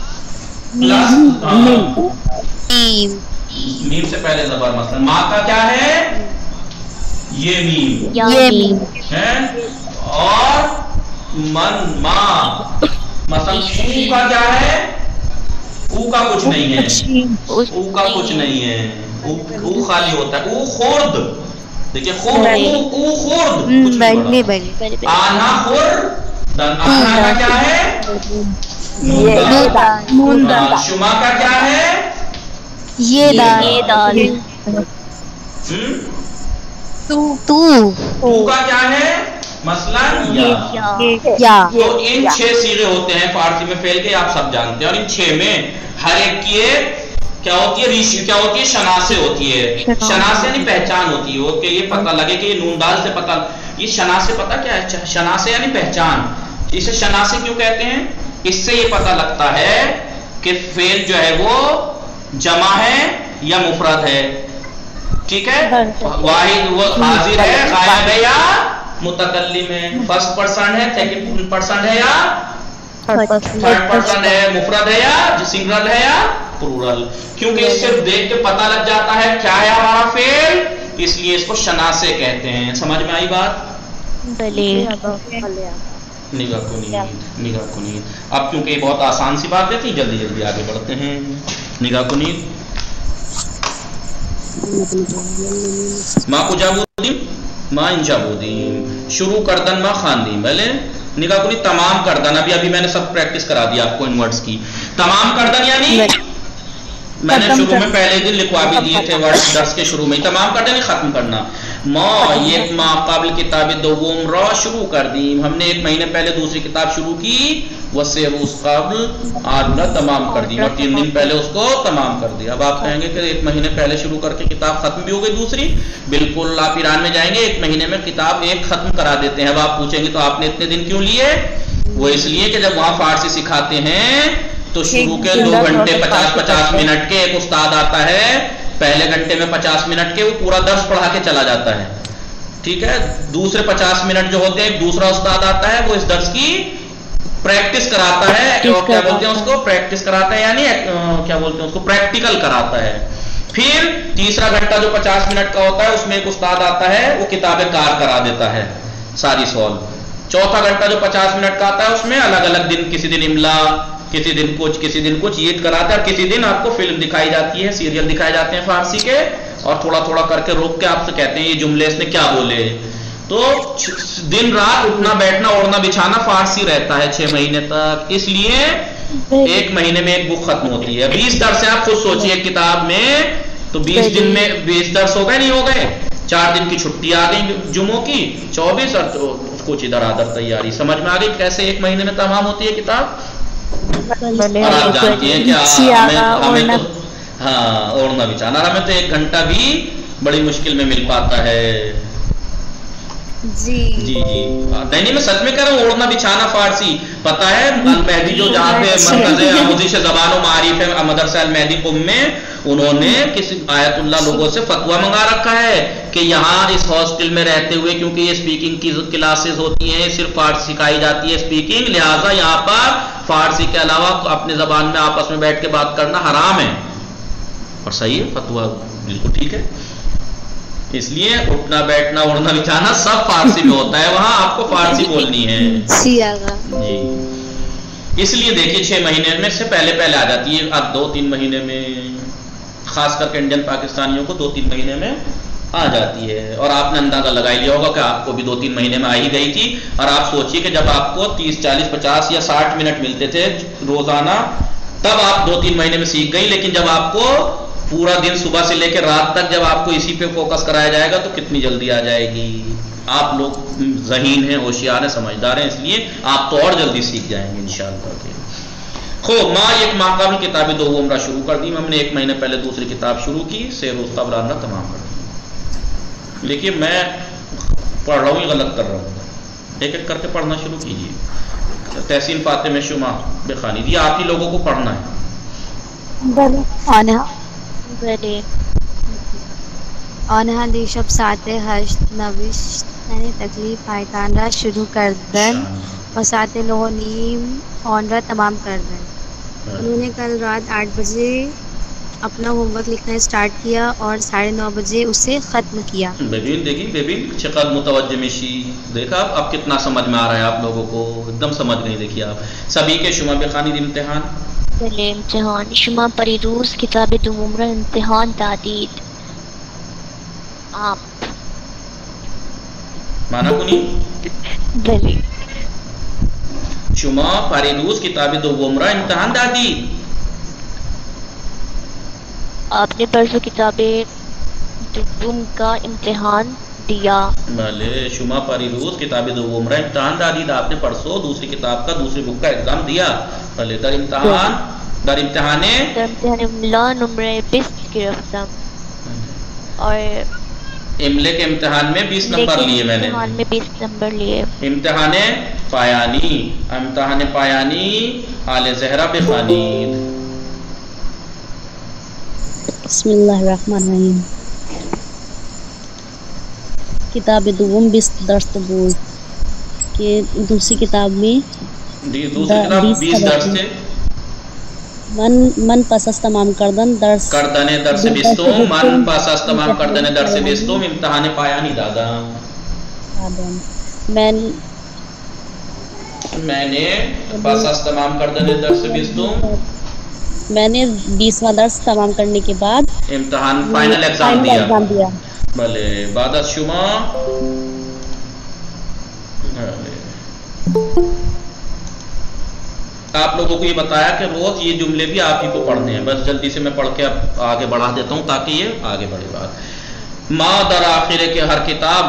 میم سے پہلے زبر. مثلا ماں کا کیا ہے؟ یہ میم ہے. اور من ماں. مثلا او کا کیا ہے؟ او کا کچھ نہیں ہے، او کا کچھ نہیں ہے، او خالی ہوتا ہے. او خورد، دیکھیے خورد، او خورد کچھ نہیں پڑا. آنا خورد، آنا کا کیا ہے؟ نون دال. شما کا کیا ہے؟ یہ دال. تو کا کیا ہے؟ مثلاً یا. تو ان 6 صیغے ہوتے ہیں فارسی میں فعل کے، آپ سب جانتے ہیں. اور ان 6 میں ہر ایک کی کیا ہوتی ہے؟ ریشہ کیا ہوتی ہے؟ شناسے ہوتی ہے. شناسے یعنی پہچان ہوتی ہے کہ یہ پتہ لگے کہ یہ نون دال سے پتہ. یہ شناسے پتہ کیا ہے؟ شناسے یعنی پہچان. اسے شناسے کیوں کہتے ہیں؟ اس سے یہ پتہ لگتا ہے کہ فعل جو ہے وہ جمع ہے یا مفرد ہے. ٹھیک ہے، واحد وہ حاضر ہے، غائب ہے یا متکلم ہے، فرسٹ پرسن ہے، سیکنڈ پرسن ہے یا تھرڈ پرسن ہے، مفرد ہے یا سنگل ہے یا پلورل. کیونکہ اس سے دیکھ کے پتہ لگ جاتا ہے کیا ہے ہمارا فعل، اس لیے اس کو شناسے کہتے ہیں. سمجھ میں آئی بات؟ نگاہ کو نیند، نگاہ کو نیند. اب کیونکہ یہ بہت آسان سی بات تھی، جلدی جلدی آگے بڑھتے ہیں. نگاہ کو نیند. ما کو جابودیم، ما انجابودیم. شروع کردن ما خواندیم. بھلے نگاہ کو نیند. تمام کردن، ابھی میں نے سب پریکٹس کرا دیا آپ کو ان ورڈز کی. تمام کردن یعنی میں نے شروع میں پہلے دن لکھوا بھی دیے تھے ورڈ درس کے شروع میں. تمام کردن یعنی ختم کرنا. ما یک ماہ قبل کتاب دوم را شروع کر دیم. ہم نے 1 مہینے پہلے دوسری کتاب شروع کی. وسے روز قبل آدھا تمام کر دی، اور 3 دن پہلے اس کو تمام کر دیا. اب آپ کہیں گے کہ 1 مہینے پہلے شروع کر کے کتاب ختم بھی ہو گئی دوسری. بالکل، آپ ایران میں جائیں گے 1 مہینے میں کتاب 1 ختم کرا دیتے ہیں. اب آپ پوچھیں گے تو آپ نے اتنے دن کیوں لیے؟ وہ اس لیے کہ جب وہاں فارسی سکھاتے ہیں تو شروع کے 2 گھنٹے 50-50 منٹ کے ایک استاد آتا ہے. پہلے گھنٹے میں 50 منٹ کے وہ پورا درس پڑھا کے چلا جاتا ہے. ٹھیک ہے، دوسرے 50 منٹ جو ہوتے ہیں ایک دوسرا استاد آتا ہے، وہ اس درس کی پریکٹس کراتا ہے. کیا بولتے ہیں اس کو؟ پریکٹس کراتا ہے، یعنی کیا بولتے ہیں اس کو؟ پریکٹیکل کراتا ہے. پھر تیسرا گھنٹہ جو 50 منٹ کا ہوتا ہے اس میں ایک استاد آتا ہے، وہ کتاب کار کرا دیتا ہے ساری سوال. چوتھا گھنٹہ جو 50 منٹ کا آتا ہے اس میں الگ الگ دن، کسی دن املا، کسی دن کچھ، کسی دن کچھ یہ کراتا ہے. اور کسی دن آپ کو فلم دکھائی جاتی ہے، سیریل دکھائے جاتے ہیں فارسی کے، اور تھوڑا تھوڑا کر کے روک کے آپ سے کہتے ہیں یہ جملے اس نے کیا بولے. تو دن رات اٹھنا بیٹھنا اوڑھنا بچھانا فارسی رہتا ہے 6 مہینے تک. اس لیے 1 مہینے میں ایک بک ختم ہوتی ہے. 20 درس ہیں، آپ خود سوچیے ایک کتاب میں، تو 20 دن میں 20 درس ہو گئے نہیں ہو گئے؟ 4 دن کی چھٹی آ گئی جمعوں کی، 24 اور کچھ ادھر ادھر تیاری. سمجھ میں آ گئی کیسے 1 مہینے میں تمام ہوتی ہے کتاب؟ اور آپ جانتی ہیں کہ ہمیں تو ہاں اوڑھنا بچھانا، ہمیں تو 1 گھنٹہ بھی بڑی مشکل میں مل پاتا ہے. جی جی نہیں میں سچ میں کہہ رہا ہوں، اوڑھنا بچھانا فارسی پتہ ہے. المہدی جو جہاں پہ مرکز آموزش زبان و معارف ہے مدرسہ المہدی قم میں، انہوں نے کسی آیت اللہ لوگوں سے فتویٰ منگا رکھا ہے کہ یہاں اس ہاسٹل میں رہتے ہوئے، کیونکہ یہ اسپیکنگ کی کلاسز ہوتی ہیں، صرف فارسی سکھائی جاتی ہے اسپیکنگ، لہٰذا یہاں پر فارسی کے علاوہ اپنے زبان میں آپس میں بیٹھ کے بات کرنا حرام ہے. اور صحیح ہے، فتویٰ بالکل ٹھیک ہے. اس لیے اٹھنا بیٹھنا اڑنا بچھانا سب فارسی میں ہوتا ہے، وہاں آپ کو فارسی بولنی ہے. جی آقا جی اس لیے دیکھیے 6 مہینے میں سے پہلے آ جاتی ہے، اب 2-3 مہینے میں، خاص کر کے انڈین پاکستانیوں کو 2-3 مہینے میں آ جاتی ہے. اور آپ نے اندازہ لگا لیا ہوگا کہ آپ کو بھی 2-3 مہینے میں آ ہی گئی تھی. اور آپ سوچیے کہ جب آپ کو 30 40 50 یا 60 منٹ ملتے تھے روزانہ، تب آپ 2-3 مہینے میں سیکھ گئی. لیکن جب آپ کو پورا دن صبح سے لے کے رات تک جب آپ کو اسی پہ فوکس کرایا جائے گا تو کتنی جلدی آ جائے گی. آپ لوگ ذہین ہیں، ہوشیار ہیں، سمجھدار ہیں، اس لیے آپ تو اور جلدی سیکھ جائیں گے انشاءاللہ. خوب ماں ایک ماہ قبل کتاب دو عمرہ شروع کر دی. ہم نے 1 مہینے پہلے دوسری کتاب شروع کی، سیر روز قبل عمرہ تمام کر دی. لیکن میں پڑھ رہا ہوں یہ غلط کر رہا ہوں، ایک ایک کر کے پڑھنا شروع کیجیے. تحسین فاطمہ شما بخانی جی آپ ہی لوگوں کو پڑھنا ہے. بله. آنها بله. آنها دیشب ساعت 8 نوشت یعنی تکلیف پایتان را شروع کردن و ساعت 9:30 آن را تمام کردن. انہوں نے کل رات 8 بجے اپنا ہوم ورک لکھنا اسٹارٹ کیا اور 9:30 بجے اسے ختم کیا. ببین چقدر متوجہ میشی، دیکھا اب کتنا سمجھ میں آ رہا ہے آپ لوگوں کو، ایک دم سمجھ گئی. دیکھیے آپ سبھی کے شما بخانی امتحان بله امتحان شما پریروز کتاب دوم عمره امتحان دادید. آپ مانا کنی بله شما پریروز کتاب دوم را امتحان دادی. آپ نے پرسوں کتاب دوم کا امتحان دیا. بھلے شما پریروز کتاب دوم را امتحان دادی. آپ نے پرسوں دوسری کتاب کا دوسری بک کا ایگزام دیا. بھلے در امتحان در امتحان املا نمره 20 گرفتم اور املے کے امتحان میں 20 نمبر لیے میں نے. امتحان میں 20 نمبر لیے. امتحان پایانی آل زہرا بخانید. بسم اللہ الرحمن الرحیم. کتاب دوم 20 درس بود کہ دوسری کتاب میں 20 درس تھے. من پس از تمام کردن درس بیستم من پس از تمام کردن درس بیستم امتحان پایانی دادا. میں نے پس از تمام کردن درس بیستم میں نے 20واں درس تمام کرنے کے بعد امتحان فائنل ایگزام دیا. بھلے بعد از شما آپ لوگوں کو یہ بتایا کہ روز یہ جملے بھی آپ ہی کو پڑھنے ہیں. بس جلدی سے میں پڑھ کے اب آگے بڑھا دیتا ہوں تاکہ یہ آگے بڑھے بات. ما در آخر کے ہر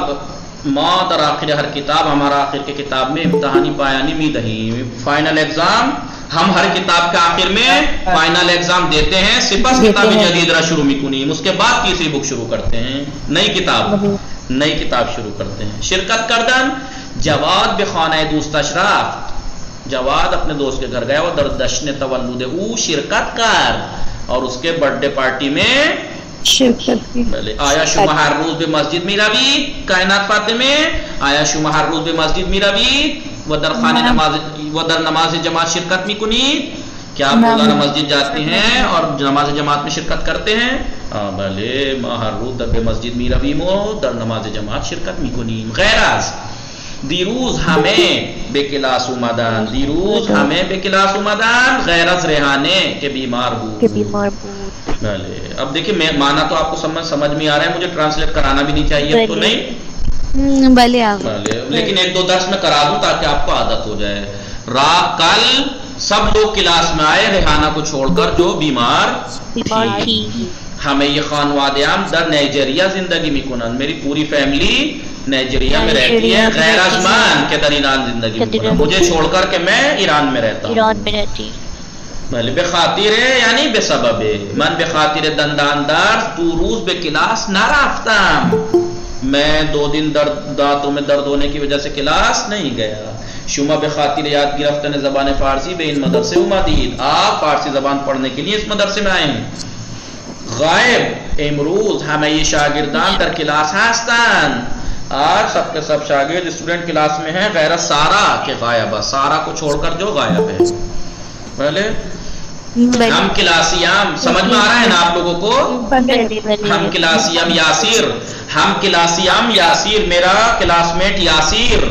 کتاب ہمارا آخر کے کتاب میں امتحانی پایانی می دہی. فائنل ایگزام ہم ہر کتاب کے آخر میں فائنل ایگزام دیتے ہیں. سپس کتاب جدید را شروع میکنیم، اس کے بعد تیسری بک شروع کرتے ہیں، نئی کتاب شروع کرتے ہیں. شرکت کردن جواد بخانہ دوست اشراف. جواد اپنے دوست کے گھر گیا، وہ در جشن تولد او شرکت کر اور اس کے برتھ ڈے پارٹی میں شرکت کی. آیا شما ہر روز به مسجد می روی؟ کائنات فاطمه آیا شما ہر روز به مسجد می روی و در خانه نماز جماعت شرکت می کنید؟ کیا آپ روزانہ مسجد جاتے ہیں اور نماز جماعت میں شرکت کرتے ہیں؟ بلے ما ہر روز به مسجد می رویم و در نماز جماعت شرکت می کنیم. غیر از دیروز ہمیں بے کلاس اومدن غیر از ریحانے کے بیمار بود. اب دیکھیں مانا تو آپ کو سمجھ میں آ رہا ہے، مجھے ٹرانسلیٹ کرانا بھی نہیں چاہیے تو نہیں بھلے لیکن 1-2 درس میں کرا دوں تاکہ آپ کو عادت ہو جائے. کل سب لوگ کلاس میں آئے ریحانہ کو چھوڑ کر جو بیمار تھی. ہمیں یہ خانوادیام در نائجیریا زندگی میں کنن، میری پوری فیملی نائجیریا میں رہتی ہے، غیر از من کہ در ایران زندگی میں کنن، مجھے چھوڑ کر کہ میں ایران میں رہتا ہوں. بخاطر یعنی بے سبب من بخاطر دندان درس 2 روز به کلاس نرفتم. میں 2 دن دانتوں میں درد ہونے کی وجہ سے کلاس نہیں گیا. شما بخاطر یاد گرفتن زبان فارسی به این مدرسه اومدید. آپ فارسی زبان پڑھنے کے لیے اس مدرسے میں آئے ہیں. غائب امروز همه شاگردان در کلاس هستند. آج سب کے سب شاگرد اسٹوڈنٹ کلاس میں ہیں غیر سارا کے غائب ہے. سارا کو چھوڑ کر جو غائب ہے. پہلے ہم کلاسیام سمجھ میں آ رہا ہے نا آپ لوگوں کو؟ ہم کلاسیام یاسیر، ہم کلاسیام یاسیر، میرا کلاس میٹ یاسیر.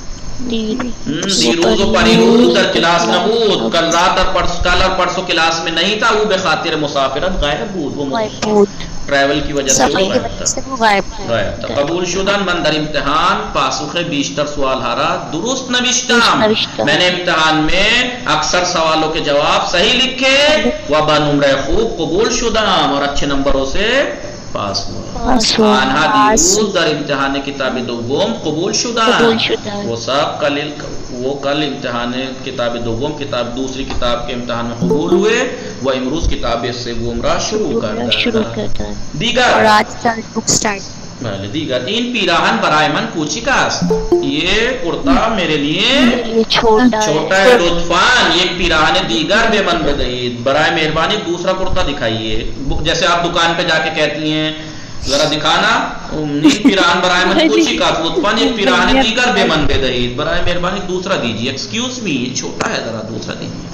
دیروز و پریروز در کلاس نبود. کل رات اور پرسوں کلاس میں نہیں تھا. وہ بخاطر مسافرت غائب بود. وہ ٹریول کی وجہ سے غائب تھا. قبول شدن من در امتحان پاسخ بیشتر سوال ہارا درست نوشتم. میں نے امتحان میں اکثر سوالوں کے جواب صحیح لکھے و با نمرہ خوب قبول شدم اور اچھے نمبروں سے پاس ہوا. آنہا دیروز در امتحان کتاب دوم قبول شدن. وہ سب کل امتحان کتاب دوم دوسری کتاب کے امتحان میں قبول ہوئے. وہ امروز کتاب سوم را شروع کرتا. دیگر دیگر این پیراہن برائے من کوچیکاست. یہ کرتا میرے لیے چھوٹا ہے. لطفاً یہ پیراہن دیگر بے من بدہید. برائے مہربانی دوسرا کرتا دکھائیے. جیسے آپ دکان پہ جا کے کہتی ہیں ذرا دکھانا نیل پیراہن برائے من کوچیکاست. لطفاً یہ پیراہن دیگر بے من بدہید. برائے مہربانی دوسرا دیجیے. ایکسکیوز می یہ چھوٹا ہے ذرا دوسرا دیجیے.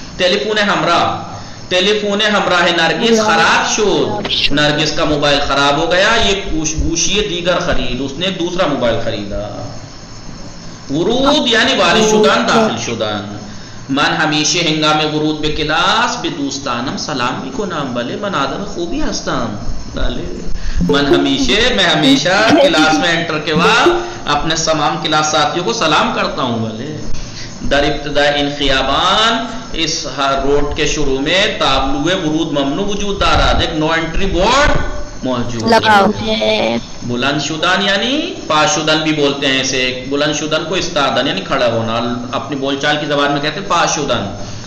ٹیلیفون ہمراہ نرگس خراب شد. نرگس کا موبائل خراب ہو گیا. یہ گوشی دیگر خرید. اس نے ایک دوسرا موبائل خریدا. ورود یعنی وارد شدن داخل شدن. من ہمیشہ ہنگام ورود به کلاس به دوستانم سلام میکنم. بله من آدم خوبی هستم. میں ہمیشہ کلاس میں انٹر کے بعد اپنے تمام کلاس ساتھیوں کو سلام کرتا ہوں. بھلے در ابتدا ان خیابان اس روڈ کے شروع میں تابلوے ورود ممنوع وجود دارد. ایک نو انٹری بورڈ موجود ہے. بلند شدن یعنی پاس شدن بھی بولتے ہیں اسے. بلند شدن کو استادن یعنی کھڑا ہونا. اپنی بول چال کی زبان میں کہتے ہیں پاس شدن.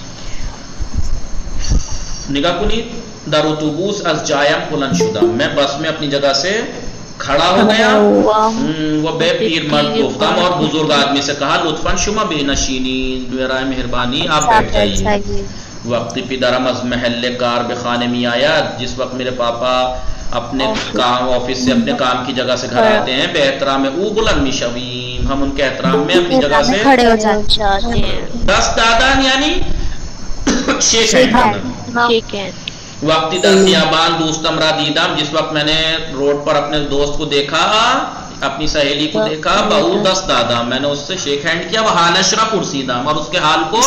نگاہ کنید. در اتوبوس از جایم بلند شدم. میں بس میں اپنی جگہ سے کھڑا ہو گیا. وہ بے پیر مرد گفتم اور بزرگ آدمی سے کہا لطفاً شما بے نشینی برائے مہربانی آپ بیٹھ جائیے. وقتی پدرم از محل کار به خانه می آید. جس وقت میرے پاپا اپنے کام آفس سے اپنے کام کی جگہ سے گھر آتے ہیں بے احترام او بلند می شویم. ہم ان کے احترام میں اپنی جگہ سے کھڑے ہو جاتے ہیں. دست دادن یعنی شیک ہینڈ. وقتی در خیابان دوستم را دیدم. جس وقت میں نے روڈ پر اپنے دوست کو دیکھا اپنی سہیلی کو دیکھا بہو دست دادا میں نے اس سے شیک ہینڈ کیا. وہ حالش را پرسیدم اور اس کے حال کو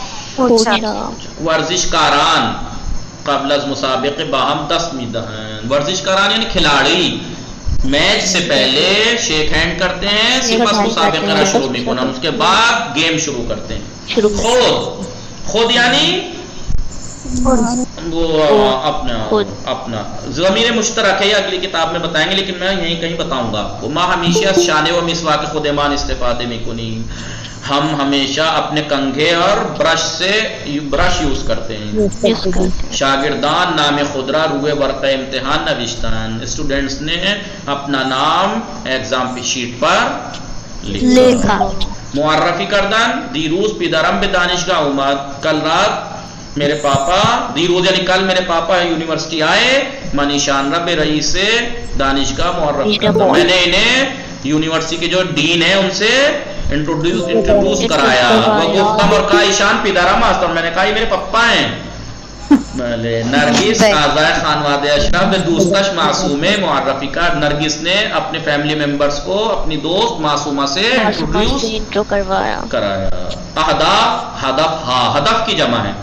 ورزش کاران قبل از مسابقه باہم دست میدهند. ورزش کاران یعنی کھلاڑی میچ سے پہلے شیک ہینڈ کرتے ہیں سپس مسابقہ را شروع میکنن. اس کے بعد گیم شروع کرتے ہیں. خود یعنی وہ اپنا ضمیر مشترک ہے. اگلی کتاب میں بتائیں گے لیکن میں یہیں کہیں بتاؤں گا آپ کو. ماں ہمیشہ شانے و مسواک خودمان استفادے میں کنی. ہم ہمیشہ اپنے کنگھے اور برش یوز کرتے ہیں. شاگردان نام خود را روئے ورقہ امتحان نوشتن. اسٹوڈنٹس نے اپنا نام ایگزام کی شیٹ پر لکھا. معرفی کردن. دیروز پدرم به دانشگاه اومد. کل رات میرے پاپا دیروز یعنی کل میرے پاپا یونیورسٹی آئے. من ایشان را به رئیس دانشگاه معرفی کردم. میں نے انہیں یونیورسٹی کے جو ڈین ہیں ان سے انٹروڈیوس کرایا. وہ گفتم اور کہا ایشان پدرم است. اور میں نے کہا یہ میرے پپا ہیں. نرگس اعضاء خانواده اشرف دوستش معصومه معرفی کرد. نرگس نے اپنے فیملی ممبرز کو اپنی دوست معصومہ سے انٹرو کرایا. ہدف کی جمع ہے.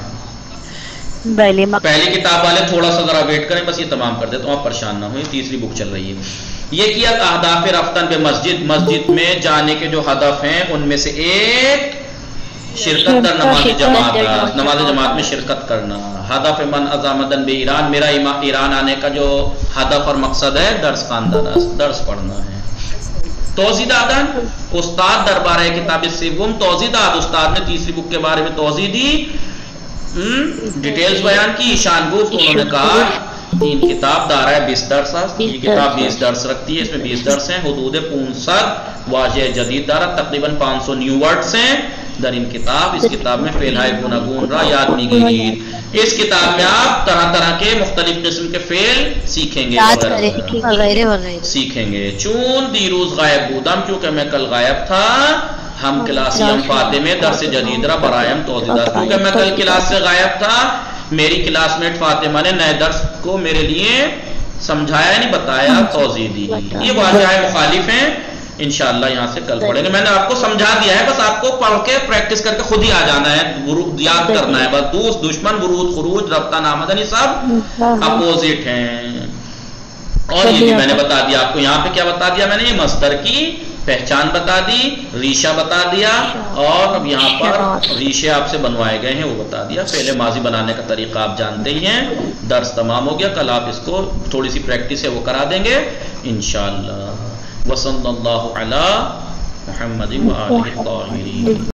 پہلی کتاب والے تھوڑا سا ذرا ویٹ کریں بس یہ تمام کر دیں تو آپ پریشان نہ ہوئیں. تیسری بک چل رہی ہے. یہ کیا اہداف رفتن به مسجد میں جانے کے جو ہدف ہیں ان میں سے ایک شرکت در نماز جماعت میں شرکت کرنا. ہدف من ازامدن به ایران. میرا ایران آنے کا جو ہدف اور مقصد ہے درس خواندن درس پڑھنا ہے. توضیح دادن. استاد دربارہ کتاب سوم توضیح داد. استاد نے تیسری بک کے بارے میں توضیح دی ڈیٹیلز بیان کی. ایشان گفت انہوں نے کہا این کتاب دارای 20 درس است. یہ کتاب 20 درس رکھتی ہے. اس میں 20 درس ہیں. حدود 500 واژه جدید دارد. تقریباً 500 نیو ورڈز ہیں در این کتاب. اس کتاب میں فعل های گوناگون را یاد میگیرید. اس کتاب میں آپ طرح طرح کے مختلف قسم کے فعل سیکھیں گے وغیرہ وغیرہ سیکھیں گے. چون دیروز غائب بودم، چونکہ میں کل غائب تھا. ہم کلاسیم فاطمہ درس جدید را برایم توضیح داد. کیونکہ میں کل کلاس سے غائب تھا، میری کلاس میٹ فاطمہ نے نئے درس کو میرے لیے سمجھایا نہیں، بتایا، توضیح دی. یہ واجہ مخالف ہیں. انشاءاللہ یہاں سے کل پڑھیں گے. میں نے آپ کو سمجھا دیا ہے، بس آپ کو پڑھ کے پریکٹس کر کے خود ہی آ جانا ہے، یاد کرنا ہے بس. دوست، دشمن، ورود، خروج، رفتہ، نامدنی سب اپوزٹ ہیں. اور یہ بھی میں نے بتا دیا آپ کو. یہاں پہ کیا بتا دیا میں نے؟ یہ مصدر کی پہچان بتا دی، ریشہ بتا دیا، اور اب یہاں پر ریشے آپ سے بنوائے گئے ہیں وہ بتا دیا. فعل ماضی بنانے کا طریقہ آپ جانتے ہی ہیں. درس تمام ہو گیا. کل آپ اس کو تھوڑی سی پریکٹس ہے وہ کرا دیں گے انشاءاللہ. وصلی اللہ علی محمد و آلہ الطاہرین.